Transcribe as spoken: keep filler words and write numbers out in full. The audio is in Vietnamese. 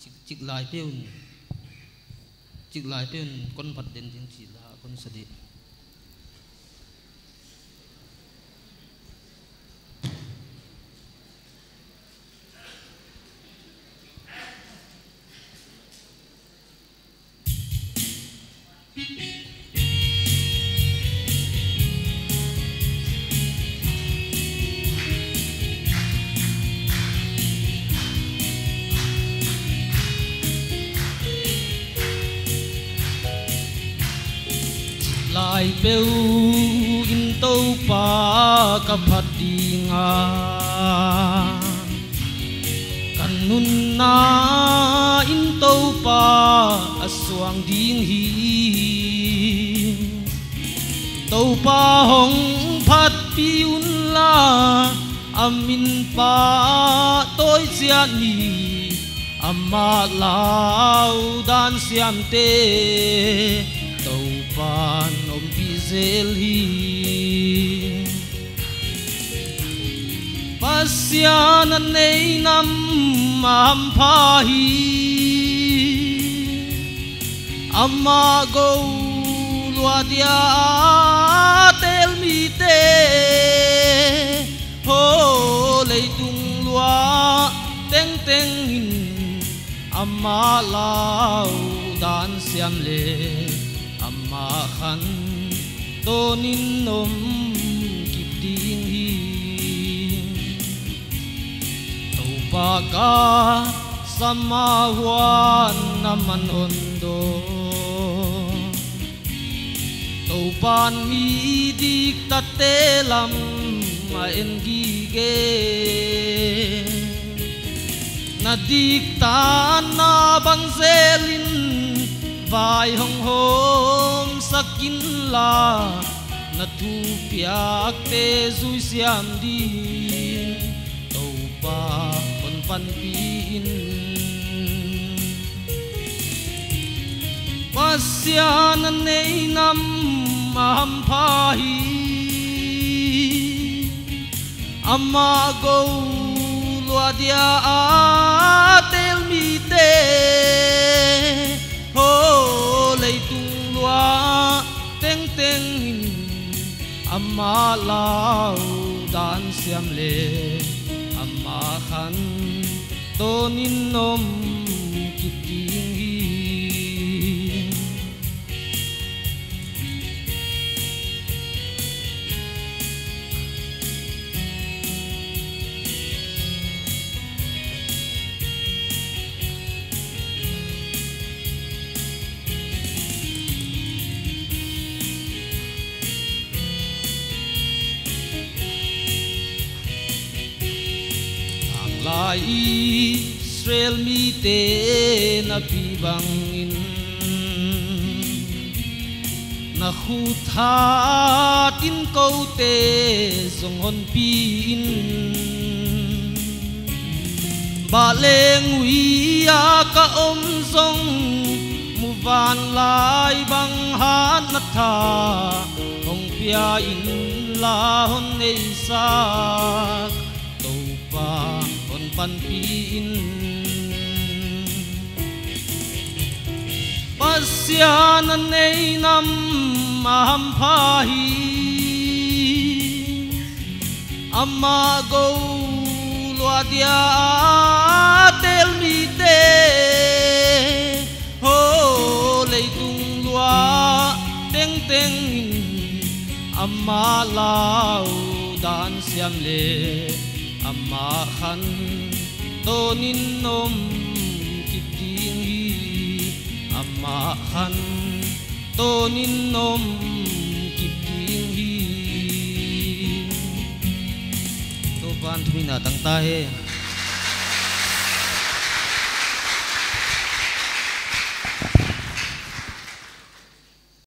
จิกลายเปี้ยนจิกลายเปี้ยนคนผัดเด่นจริงจีละคนสดิลายเปลวอินโตปากะพัดดีงากันนุนนาอินโตปาอสวงดิงฮีโตปาหงพัดปิอุนลาอามินปาโตยเสียนีอามาลาวดานเสียมเตpan om pizelhi pasyan nei nam mam phahi amma go lua dia tel mi te ho lei tung lua teng teng hin amma lao dan siam le mà khăn tô nín nôm kịp điên hi tàu ba ca sama huan naman ondo tàu ban mi dik tate lam ma en gi ge na dik ta na bang zelin vai hong hom sakin la na thu piak te zui siam di tàu pa kon pan pin pasyan nei nam mam phahi amma go lua dia tel mi te ho lei tung lua teng teng amma lao dan siam le amma khan to nin nom kip ding hi lai Israel mi te na pi bangin na khu tha tin câu te zong hon pin ba leng wi a ka om zong mu van lai bang han na tha hong pia in la hon nei sa to pa pan pin pasyan nei nam mam phahi amma go lua dia tel mi te ho lei tung lua teng teng amma lao dan siam le amma khan to nin nom kip ding hi amma khan to nin nom kip ding hi to ban thumi na tang ta he